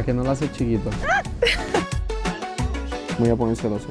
¿A que no lo haces chiquito? Voy a poner celoso.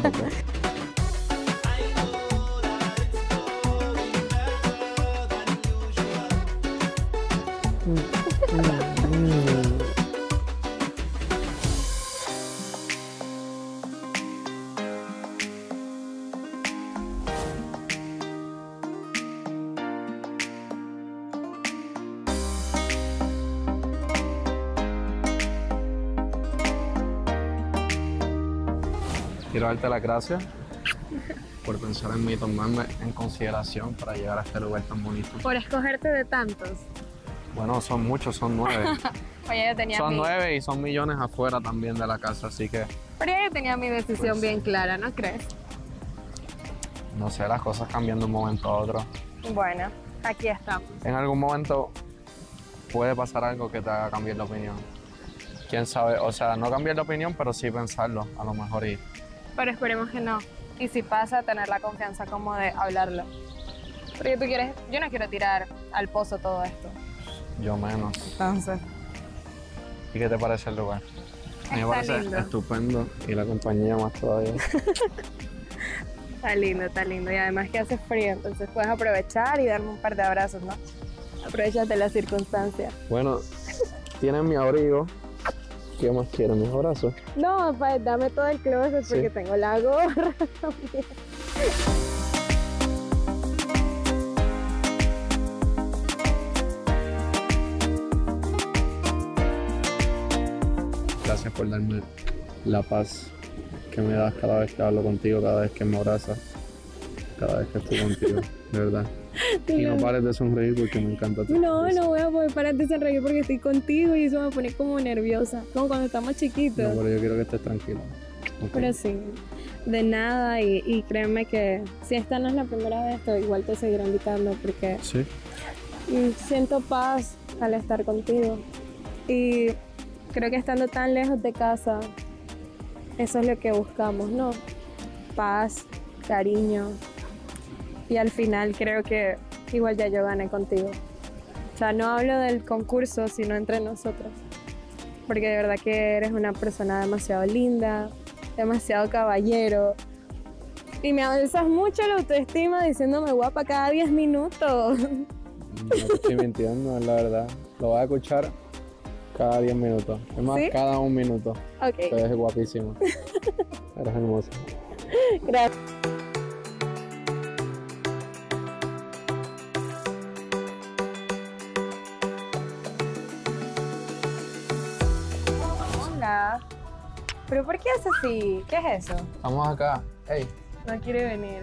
Quiero darte las gracias por pensar en mí y tomarme en consideración para llegar a este lugar tan bonito. Por escogerte de tantos. Bueno, son muchos, son 9. Oye, yo tenía Son 9 y son millones afuera también de la casa, así que... Pero yo tenía mi decisión Pues, bien clara, ¿no crees? No sé, las cosas cambian de un momento a otro. Bueno, aquí estamos. En algún momento puede pasar algo que te haga cambiar la opinión. Quién sabe, o sea, no cambiar de opinión, pero sí pensarlo, a lo mejor y... Pero esperemos que no. Y si pasa, tener la confianza como de hablarlo. Porque tú quieres, yo no quiero tirar al pozo todo esto. Yo menos. Entonces, ¿Y qué te parece el lugar? Me está parece lindo. estupendo y la compañía más todavía. Está lindo, está lindo. Y además que hace frío, entonces puedes aprovechar y darme un par de abrazos, ¿no? Aprovechas de las circunstancias. Bueno, tienen mi abrigo. ¿Qué más quieren? ¿Mis abrazos? No, pues dame todo el closet porque Sí. tengo la gorra también. Gracias por darme la paz que me das cada vez que hablo contigo, cada vez que me abrazas, cada vez que estoy contigo, de verdad. Y no pares de sonreír porque me encanta tu No, sonrisa. no voy a poder parar de sonreír porque estoy contigo y eso me pone como nerviosa, como cuando estamos chiquitos. No, pero yo quiero que estés tranquila. Ok. Pero sí, de nada y créeme que si esta no es la primera vez, igual te seguiré invitando porque Sí. siento paz al estar contigo. Y creo que estando tan lejos de casa, eso es lo que buscamos, ¿no? Paz, cariño. Y al final creo que igual ya yo gané contigo. O sea, no hablo del concurso, sino entre nosotros. Porque de verdad que eres una persona demasiado linda, demasiado caballero. Y me alzas mucho la autoestima diciéndome guapa cada 10 minutos. No te estoy mintiendo, es la verdad. Lo vas a escuchar cada 10 minutos. Es más, ¿Sí? cada 1 minuto. Ok, Te ves guapísima. Eres hermosa. gracias. Hola. ¿Pero por qué haces así? ¿Qué es eso? Estamos acá. Hey. No quiere venir.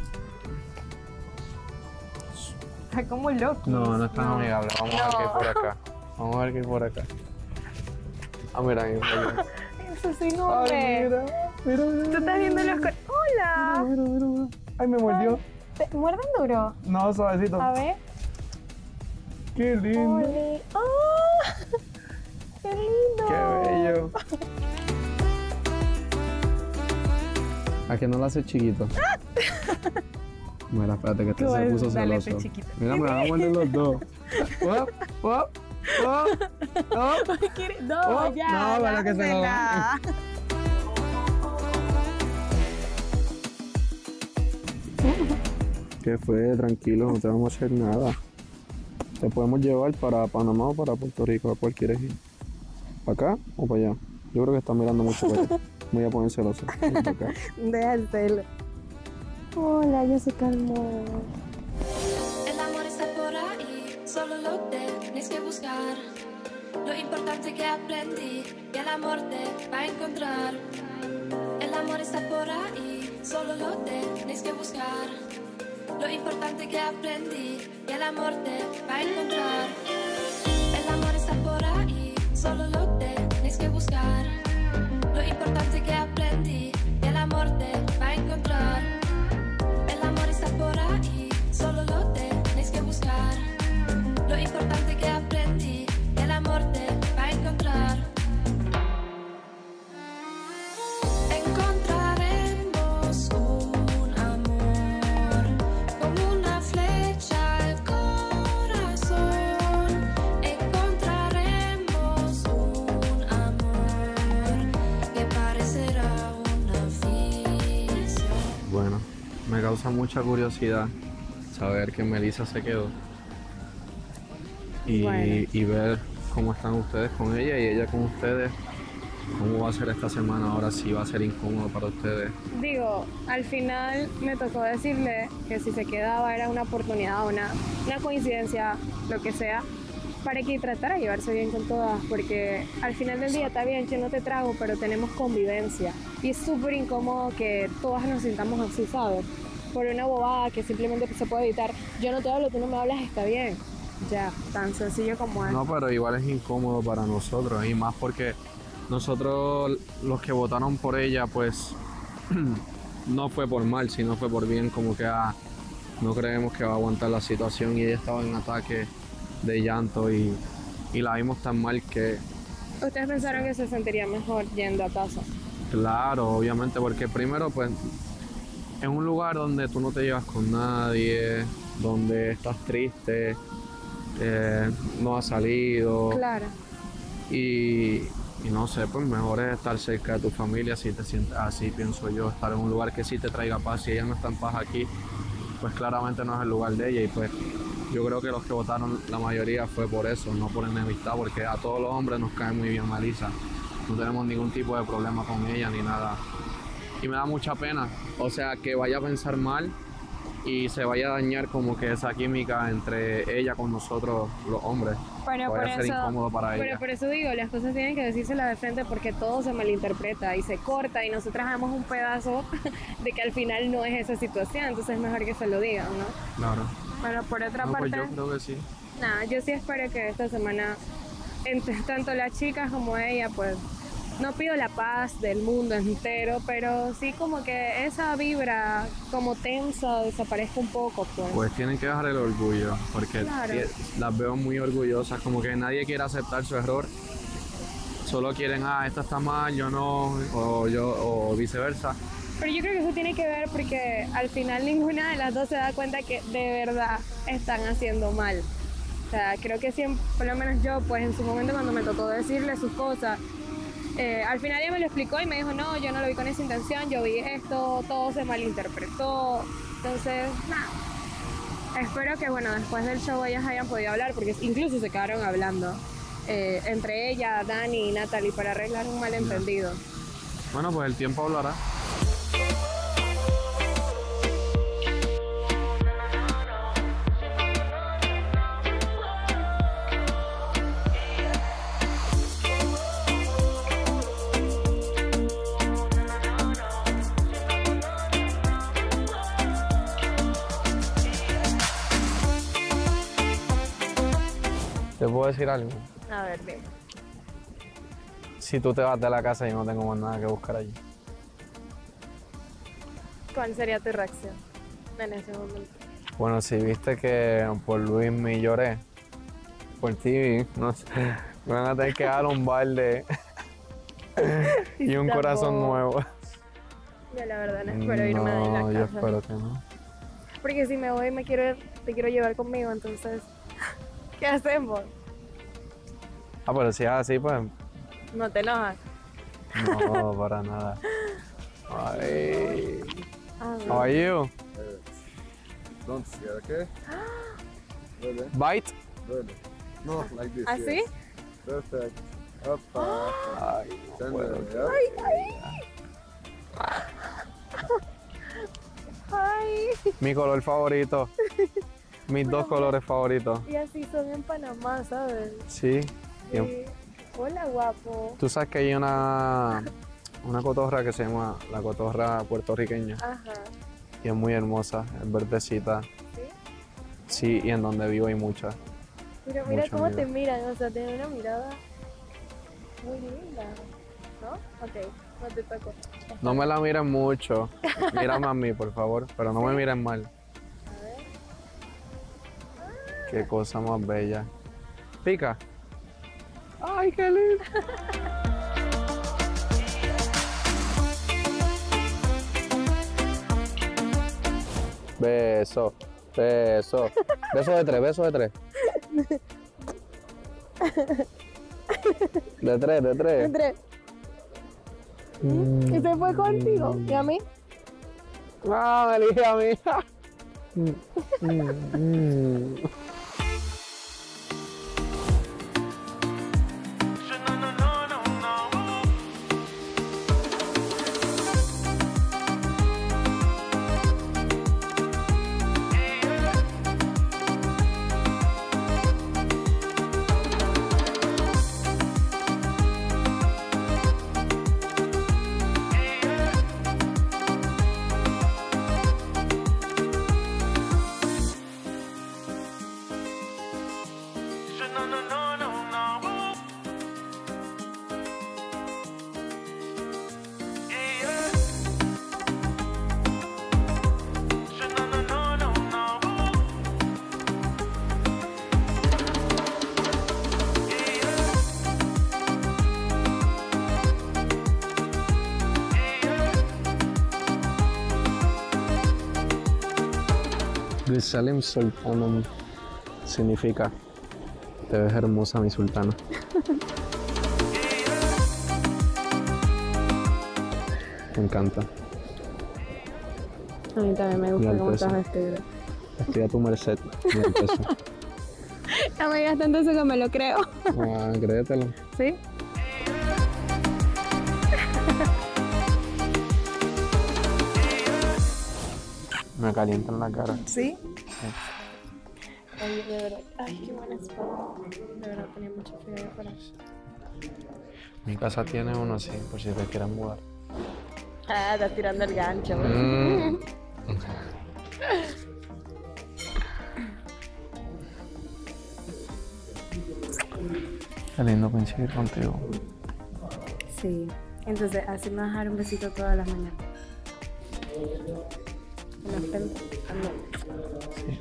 Está como loco. No, no es tan amigable. Vamos a ver qué hay No. por acá. Vamos a ver qué hay por acá. Ah, mira ahí. Mira. Eso sí, no, Ay, hombre. mira. Mira, mira. Tú estás viendo los... ¡Hola! Mira, mira, mira. Ay, me mordió. ¿Te muerden duro? No, suavecito. A ver. Qué lindo. Oli. ¡Ah! ¡Qué lindo! Qué bello. ¿A que no lo haces chiquito? Mira, espérate que este se Pues, puso dale, celoso. chiquito. Mira, me van a morder los dos. Uop, uop, uop, uop. No, Oh, ya. no, para que se lo dámela. ¿Qué fue? Tranquilo, no te vamos a hacer nada. Te podemos llevar para Panamá o para Puerto Rico. ¿A cuál quieres ir? ¿Para acá o para allá? Yo creo que estás mirando mucho para allá. Me voy a poner celoso. Ven para acá. Deja el celo. Hola, ya se calmó. El amor está por ahí, solo lo tienes que buscar. Lo importante que aprendí, que el amor te va a encontrar. El amor está por ahí, solo lo tienes que buscar. Lo importante que aprendí, que el amor te va a encontrar. El amor está por ahí, solo lo tienes que buscar. Lo importante que aprendí, que el amor te va a encontrar. El amor está por ahí, solo lo tienes que buscar. Lo importante que aprendí, que el amor te va a encontrar. Encontraremos un amor como una flecha al corazón. Encontraremos un amor causa mucha curiosidad saber que Melissa se quedó Bueno. y ver cómo están ustedes con ella y ella con ustedes. ¿Cómo va a ser esta semana ahora? Si va a ser incómodo para ustedes. Digo, al final me tocó decirle que si se quedaba era una oportunidad, una coincidencia, lo que sea, para que tratara de llevarse bien con todas, porque al final del día está bien, yo no te trago, pero tenemos convivencia. Y es súper incómodo que todas nos sintamos así, ¿sabes? Por una bobada que simplemente se puede evitar. Yo no te hablo, tú no me hablas, está bien. Ya, tan sencillo como es. No, pero igual es incómodo para nosotros y más porque nosotros los que votaron por ella pues no fue por mal, sino fue por bien, como que no creemos que va a aguantar la situación y ella estaba en ataque de llanto y la vimos tan mal que ¿Ustedes pensaron que se sentiría mejor yendo a casa? claro, obviamente, porque primero pues en un lugar donde tú no te llevas con nadie, donde estás triste, no has salido Claro. y no sé, pues mejor es estar cerca de tu familia si te sientes así, pienso yo, estar en un lugar que sí te traiga paz. Si ella no está en paz aquí, pues claramente no es el lugar de ella y pues yo creo que los que votaron la mayoría fue por eso, no por enemistad, porque a todos los hombres nos cae muy bien Melissa. No tenemos ningún tipo de problema con ella ni nada. Y me da mucha pena, o sea, que vaya a pensar mal y se vaya a dañar como que esa química entre ella con nosotros los hombres. Pero Vaya a ser incómodo para pero ella. por eso digo, las cosas tienen que decírselas de frente porque todo se malinterpreta y se corta y nosotros damos un pedazo de que al final no es esa situación, entonces es mejor que se lo digan, ¿no? Claro. Pero por otra No, pues parte, yo creo que sí. nada, yo sí espero que esta semana, entre tanto las chicas como ella, pues no pido la paz del mundo entero, pero sí como que esa vibra como tensa desaparezca un poco, pues. Pues tienen que dejar el orgullo, porque Claro. las veo muy orgullosas, como que nadie quiere aceptar su error. Solo quieren, esta está mal, yo no, o viceversa. Pero yo creo que eso tiene que ver porque al final ninguna de las dos se da cuenta que de verdad están haciendo mal. O sea, creo que siempre, por lo menos yo, pues en su momento cuando me tocó decirle sus cosas, al final ella me lo explicó y me dijo, no, yo no lo vi con esa intención, yo vi esto, todo se malinterpretó. Entonces, nada. Espero que, bueno, después del show ellas hayan podido hablar, porque incluso se quedaron hablando entre ella, Dani y Natalie para arreglar un malentendido. Bueno, pues el tiempo hablará. ¿Te puedo decir algo? A ver, dime. Si tú te vas de la casa, yo no tengo más nada que buscar allí. ¿Cuál sería tu reacción en ese momento? Bueno, si viste que por Luis me lloré, por ti, no sé, me van a tener que dar un balde y un corazón nuevo. Yo la verdad no espero irme de la No, casa. yo espero que no. Porque si me voy te quiero llevar conmigo, entonces, ¿qué hacemos? Pero si es así, pues No te enojas. no, para nada. Ay, A ver. how are you? Don't scare, okay? Really? Bite? Really? No, like this. ¿Así? Yes. Perfect. Up, Ay, no send puedo. it, yeah? Ay. Mi color favorito. Mis dos colores favoritos. Y así son en Panamá, ¿sabes? Sí. Sí. Hola, guapo. Tú sabes que hay una cotorra que se llama la cotorra puertorriqueña Ajá. y es muy hermosa, es verdecita. ¿Sí? Sí, y en donde vivo hay muchas. Pero mira Mucho cómo miedo. te miran, o sea, tienen una mirada muy linda. ¿No? Ok, no te toco. No me la miren mucho. Mírame a mí, por favor, pero no me miren mal. A ver. Qué cosa más bella. Pica. Ay, qué lindo. Beso, beso. Beso de tres, beso de tres. De tres, de tres. Entre. ¿Y se fue contigo? ¿Y a mí? Ah, me elige a mí. Salim Sultanum significa te ves hermosa mi sultana. Me encanta. A mí también me Mi gusta cómo Alteza. estás vestido. Estoy a tu merced, mi Alteza. No me digas tanto eso que me lo creo. Ah, créetelo. ¿Sí? Me calientan la cara. ¿Sí? Oye, de verdad. Ay, qué buena espada. De verdad tenía mucho frío de afuera. Mi casa tiene uno así, por si te quieren mudar. Ah, estás tirando el gancho. Mm. Qué lindo coincidir contigo. Sí. Entonces, así me vas a dar un besito todas las mañanas. En la frente. También. Sí.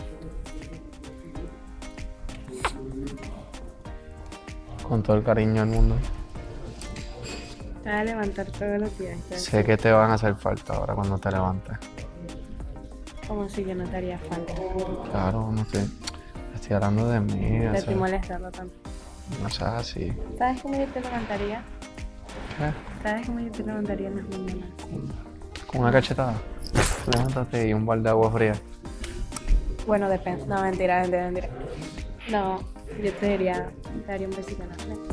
Con todo el cariño del mundo. Te vas a levantar todos los días. Sé que te van a hacer falta ahora cuando te levantes. Como si yo no te haría falta. Claro, no sé. Estoy hablando de mí. Te o estoy sea, molestando tanto. no seas así. ¿Sabes cómo yo te levantaría? ¿Qué? ¿Sabes cómo yo te levantaría en las mañanas? Con una cachetada. Levántate y un balde de agua fría. Bueno, depende. No, mentira. No, yo te daría un besito en la frente.